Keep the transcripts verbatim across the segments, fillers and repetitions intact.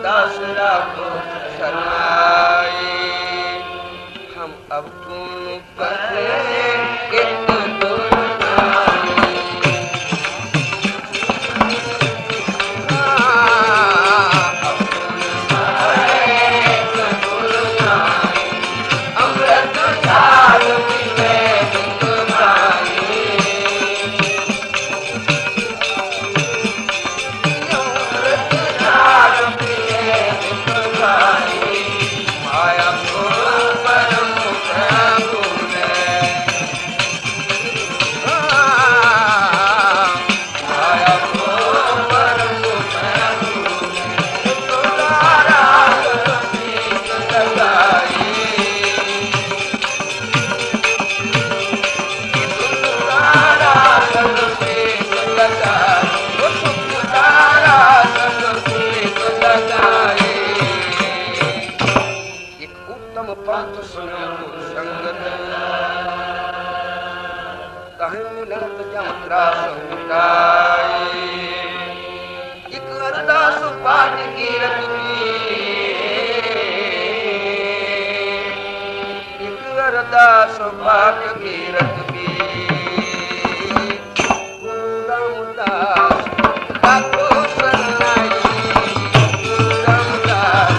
दास राखो शरणाई। हम अब तुम पर एक एक अरदास पाठ कीरत की, एक अरदास पाठ कीरत की। गुरु रामदास राखो शरणाई, गुरु रामदास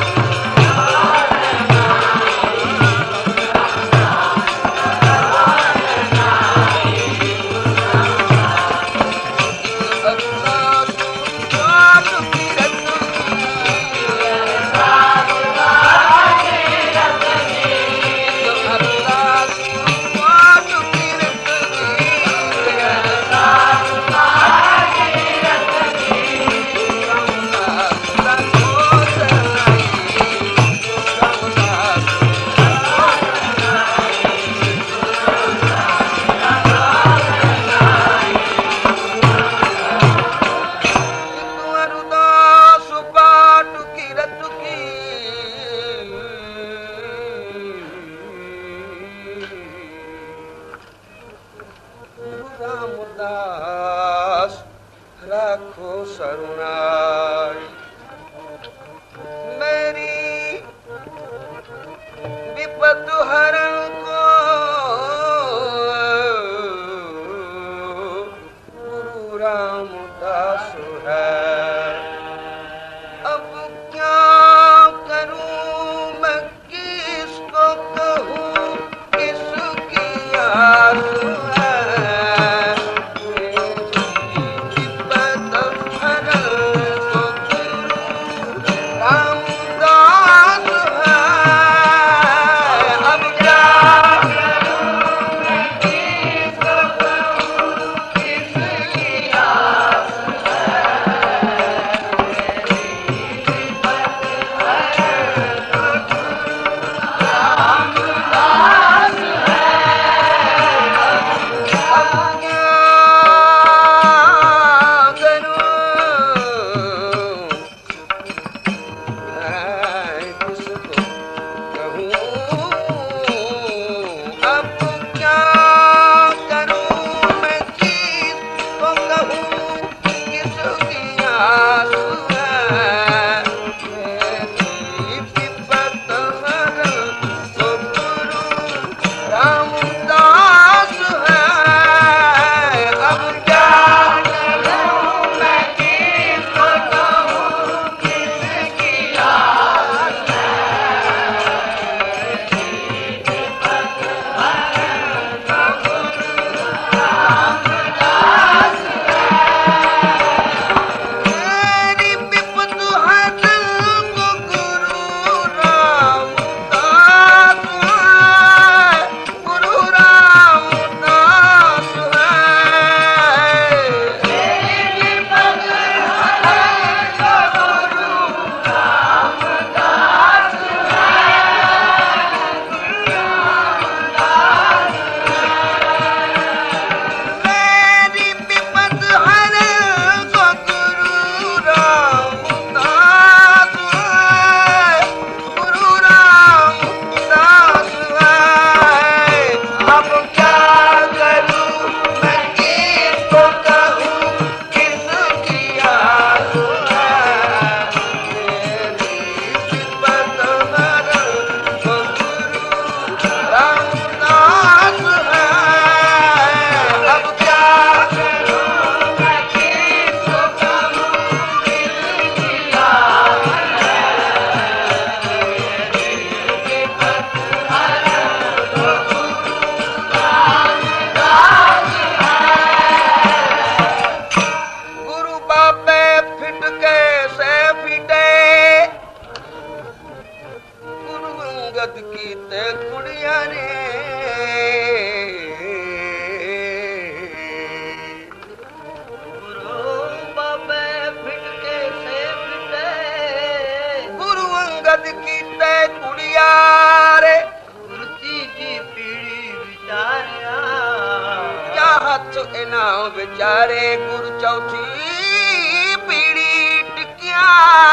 जगत की तय कुड़िया रे गुरुजी की पीड़ी विचारिया क्या हथ इनाम बेचारे गुरु चौथी पीड़ी टिकिया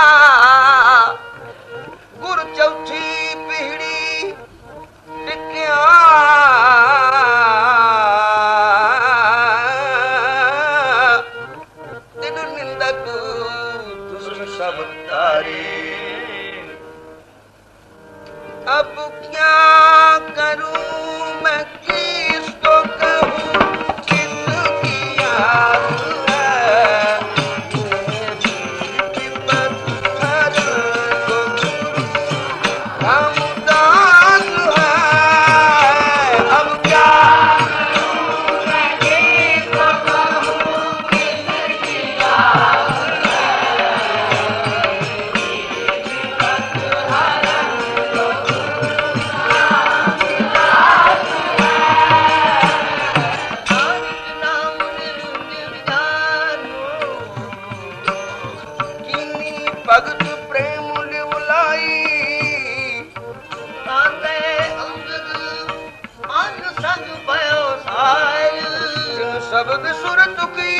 गुरु चौथी पीड़ी टिकिया दिन निंदक दुष्ट सब तारे अब क्या करूं मैं किसको कहूं किसकी याद है मेरी पत्थर को रामदास है अब क्या करूं मैं किसको कहूं किसकी याद भगत प्रेम लिवलाई ताते अंगद अन संग भयो साय शब्द सुरत की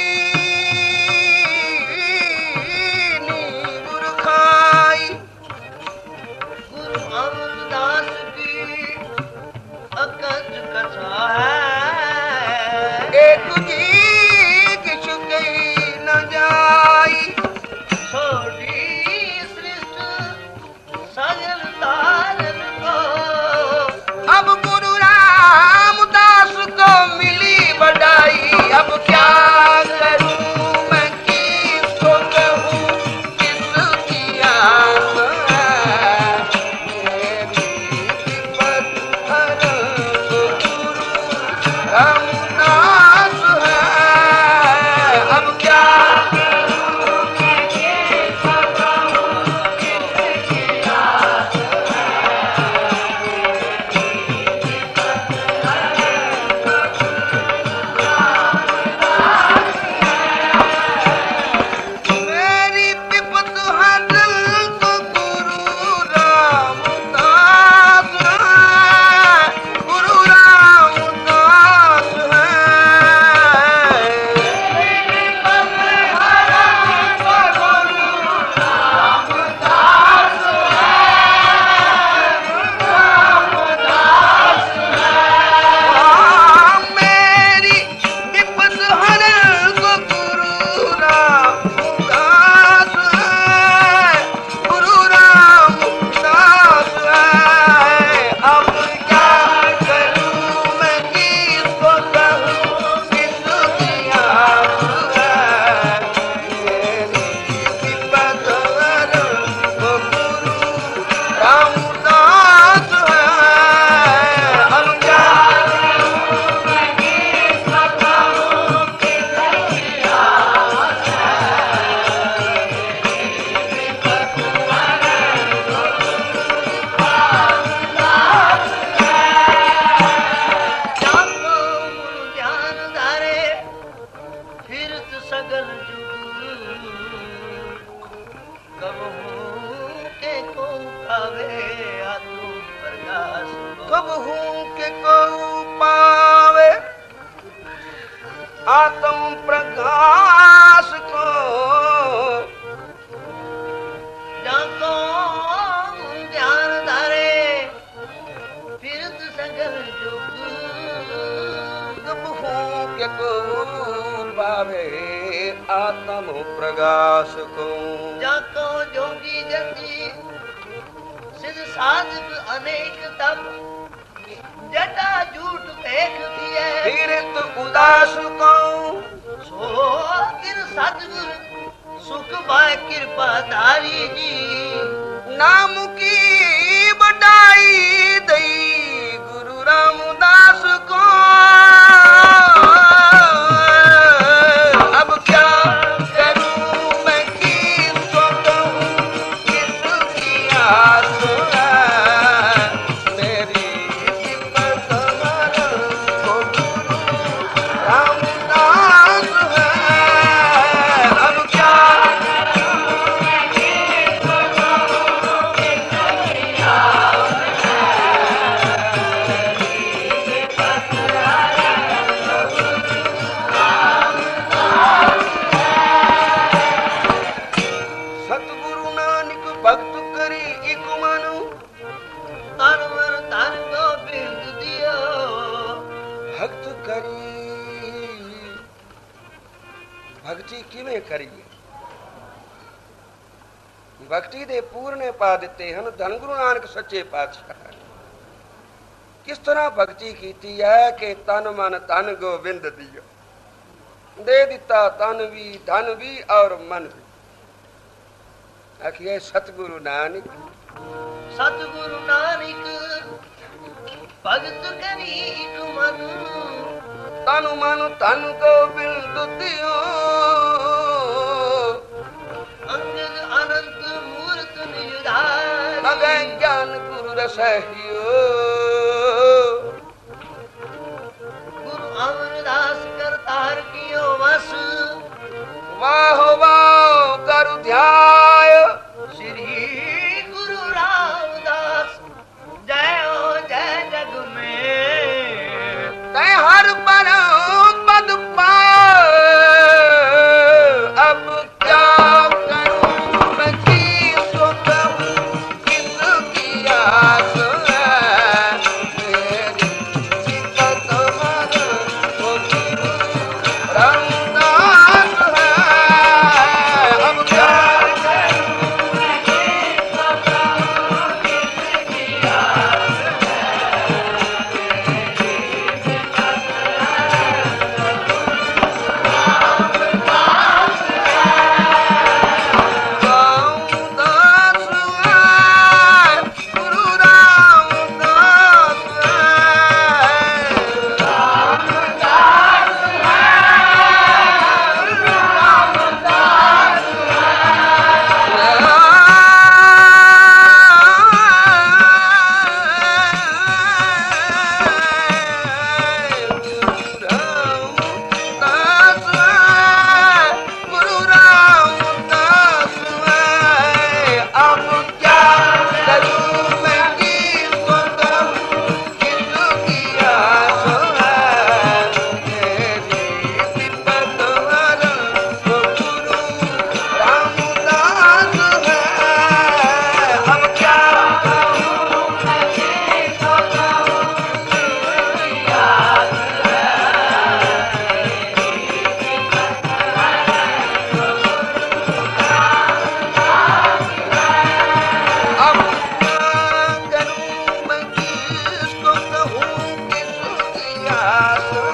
नींबुर खाई गुरु अमरदास की अकज कथा है एक जी किछ कही न जाई छोड़ी सृष्ट सजल तारन को अब गुरु रामदास को मिली बधाई अब क्या करूं मैं किसको कहूं किसकी आस है मेरी पत्थर को गुरु रामदास है अब क्या मेरी विपत हरल तो गुरु रामदास है गुरु रामदास है मेरी विपत हरल तो गुरु रामदास है गुरु रामदास है मेरी विपत हरल तो गुरु रामदास है गुरु रामदास है अब क्या करूं मैं किसको कहूं किसकी आस है मेरी विपत हरल तो गुरु रामदास है अब क्या जाको गुरु ध्यान धारे फिरत सगल जुग कब हूँ के को पावे आत्म प्रकाश कब हूँ के को पावे आत्म प्रकाश को जाको ध्यान धारे फिरत सगल जुग कब हूँ के को पावे आत्म प्रकाश को जाको जोगी जति सिद्ध साधक अनेक तप जटा झूठ फेंक दिए फिरत उदास को सो तिर सतगुर सुख पाए कृपा धारी जी नाम की बड़ाई दई गुरु रामदास को अब क्या करूं मैं किसको कहूं किसकी आस है मेरी विपत हरल तो गुरु रामदास है अब क्या करूं मैं किसको कहूं भगत करी एक मन तन मन धन गोबिंद दियो भगत करी भगती किवें करिए भगती दे पूरने पा दिते हैं धन गुरु नानक सच्चे पातशाह किस तरह भगती कीती है कि तन मन धन गोबिंद दियो दे दिता तन भी धन भी और मन भी आखिए सतगुरु नानक सतगुरु नानक भगत करी एक मन तन मन धन गोबिंद दियो अंगद अनंत मूर्त निधारी मगै ज्ञान गुरु रसहियो गुरु अमरदास करतार कियो वस वाह वाह करु ध्याय श्री गुरु रामदास जय हो जय जग में तै हर पर पद पाए अब क्या करूं मैं किसको कहूं किसकी आस है मेरी सिकत मर वो गुरु रामदास है अब क्या रामदास है गुरु रामदास गुरु रामदास है अब क्या करूं मैं किसको कहूं किसकी आस है मेरी विपत हरण वो गुरु रामदास है अब क्या कहूं मैं किसको कहूं किसकी आस अब क्या करूं मैं किसको कहूं किसकी आस